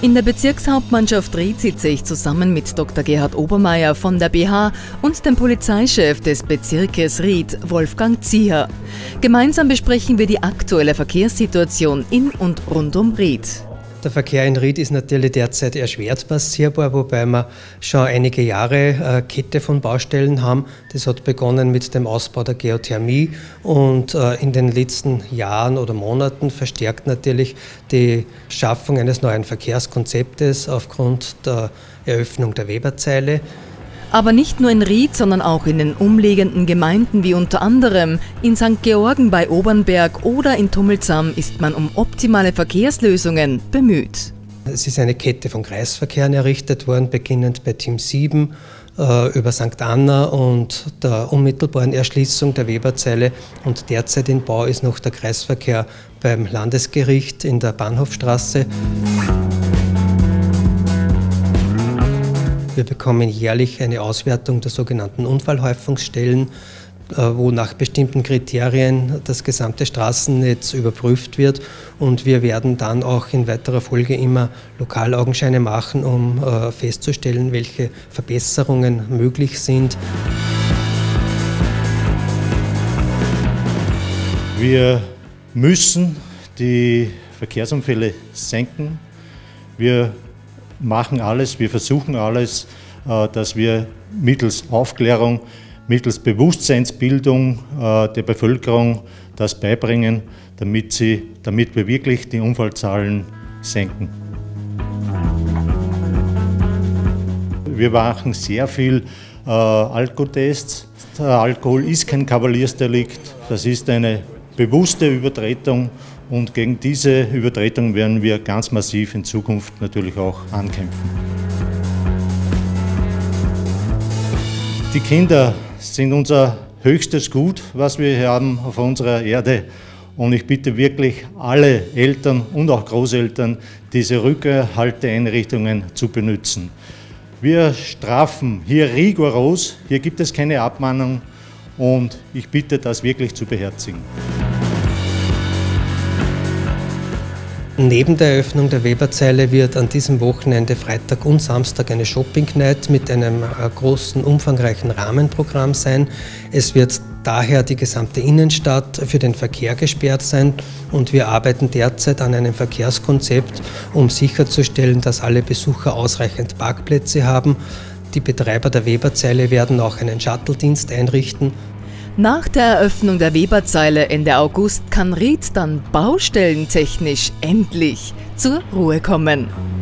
In der Bezirkshauptmannschaft Ried sitze ich zusammen mit Dr. Gerhard Obermeier von der BH und dem Polizeichef des Bezirkes Ried, Wolfgang Zieher. Gemeinsam besprechen wir die aktuelle Verkehrssituation in und rund um Ried. Der Verkehr in Ried ist natürlich derzeit erschwert passierbar, wobei wir schon einige Jahre eine Kette von Baustellen haben. Das hat begonnen mit dem Ausbau der Geothermie und in den letzten Jahren oder Monaten verstärkt natürlich die Schaffung eines neuen Verkehrskonzeptes aufgrund der Eröffnung der Weberzeile. Aber nicht nur in Ried, sondern auch in den umliegenden Gemeinden wie unter anderem in St. Georgen bei Obernberg oder in Tummelsam ist man um optimale Verkehrslösungen bemüht. Es ist eine Kette von Kreisverkehren errichtet worden, beginnend bei Team 7 über St. Anna und der unmittelbaren Erschließung der Weberzeile. Und derzeit in Bau ist noch der Kreisverkehr beim Landesgericht in der Bahnhofstraße. Wir bekommen jährlich eine Auswertung der sogenannten Unfallhäufungsstellen, wo nach bestimmten Kriterien das gesamte Straßennetz überprüft wird. Und wir werden dann auch in weiterer Folge immer Lokalaugenscheine machen, um festzustellen, welche Verbesserungen möglich sind. Wir müssen die Verkehrsunfälle senken. Wir machen alles, wir versuchen alles, dass wir mittels Aufklärung, mittels Bewusstseinsbildung der Bevölkerung das beibringen, damit wir wirklich die Unfallzahlen senken. Wir machen sehr viel Alkotests. Alkohol ist kein Kavaliersdelikt, das ist eine bewusste Übertretung. Und gegen diese Übertretung werden wir ganz massiv in Zukunft natürlich auch ankämpfen. Die Kinder sind unser höchstes Gut, was wir hier haben auf unserer Erde. Und ich bitte wirklich alle Eltern und auch Großeltern, diese Rückhalteeinrichtungen zu benutzen. Wir strafen hier rigoros, hier gibt es keine Abmahnung und ich bitte, das wirklich zu beherzigen. Neben der Eröffnung der Weberzeile wird an diesem Wochenende Freitag und Samstag eine Shopping Night mit einem großen, umfangreichen Rahmenprogramm sein. Es wird daher die gesamte Innenstadt für den Verkehr gesperrt sein und wir arbeiten derzeit an einem Verkehrskonzept, um sicherzustellen, dass alle Besucher ausreichend Parkplätze haben. Die Betreiber der Weberzeile werden auch einen Shuttle-Dienst einrichten. Nach der Eröffnung der Weberzeile Ende August kann Ried dann baustellentechnisch endlich zur Ruhe kommen.